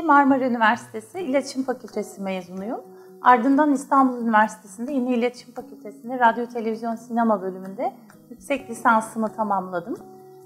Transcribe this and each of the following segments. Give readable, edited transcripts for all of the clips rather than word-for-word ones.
Marmara Üniversitesi İletişim Fakültesi mezunuyum. Ardından İstanbul Üniversitesi'nde yine İletişim Fakültesi'nde Radyo, Televizyon, Sinema bölümünde yüksek lisansımı tamamladım.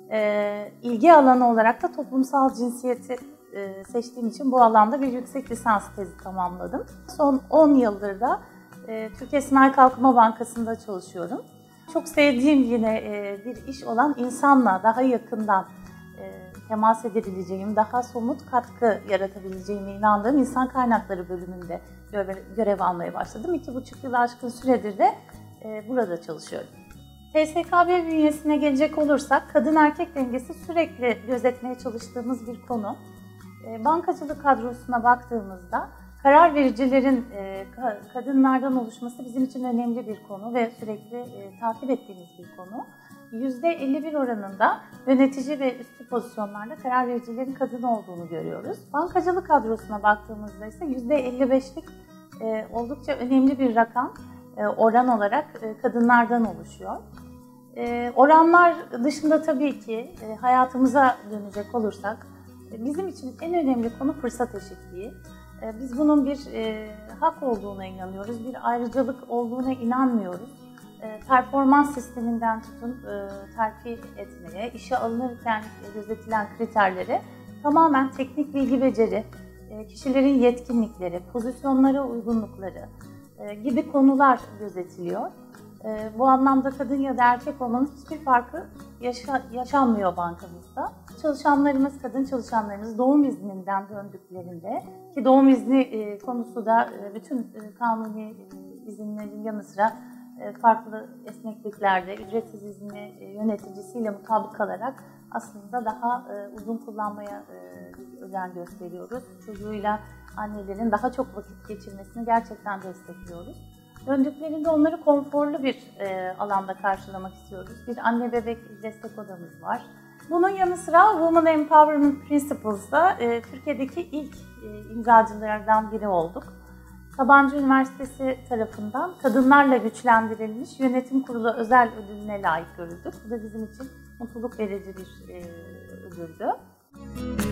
İlgi alanı olarak da toplumsal cinsiyeti seçtiğim için bu alanda bir yüksek lisans tezi tamamladım. Son 10 yıldır da Türkiye Sanayi Kalkınma Bankası'nda çalışıyorum. Çok sevdiğim yine bir iş olan insanla daha yakından temas edebileceğim, daha somut katkı yaratabileceğime inandığım insan kaynakları bölümünde görev almaya başladım. 2,5 yılı aşkın süredir de burada çalışıyorum. TSKB bünyesine gelecek olursak, kadın erkek dengesi sürekli gözetmeye çalıştığımız bir konu. Bankacılık kadrosuna baktığımızda karar vericilerin kadınlardan oluşması bizim için önemli bir konu ve sürekli takip ettiğimiz bir konu. %51 oranında yönetici ve üstü pozisyonlarda karar vericilerin kadın olduğunu görüyoruz. Bankacılık kadrosuna baktığımızda ise %55'lik oldukça önemli bir rakam oran olarak kadınlardan oluşuyor. Oranlar dışında tabii ki hayatımıza dönecek olursak bizim için en önemli konu fırsat eşitliği. Biz bunun bir hak olduğuna inanıyoruz, bir ayrıcalık olduğuna inanmıyoruz. Performans sisteminden tutun terfi etmeye, işe alınırken gözetilen kriterlere tamamen teknik bilgi beceri, kişilerin yetkinlikleri, pozisyonlara uygunlukları gibi konular gözetiliyor. Bu anlamda kadın ya da erkek olmanın hiçbir farkı yaşanmıyor bankamızda. Çalışanlarımız, kadın çalışanlarımız doğum izninden döndüklerinde ki doğum izni konusu da bütün kanuni izinlerin yanı sıra farklı esnekliklerde ücretsiz izni yöneticisiyle mutabık kalarak aslında daha uzun kullanmaya özen gösteriyoruz. Çocuğuyla annelerin daha çok vakit geçirmesini gerçekten destekliyoruz. Döndüklerinde onları konforlu bir alanda karşılamak istiyoruz. Bir anne bebek destek odamız var. Bunun yanı sıra Women Empowerment Principles'da Türkiye'deki ilk imzacılardan biri olduk. Sabancı Üniversitesi tarafından kadınlarla güçlendirilmiş yönetim kurulu özel ödülüne layık görüldük. Bu da bizim için mutluluk verici bir ödüldü.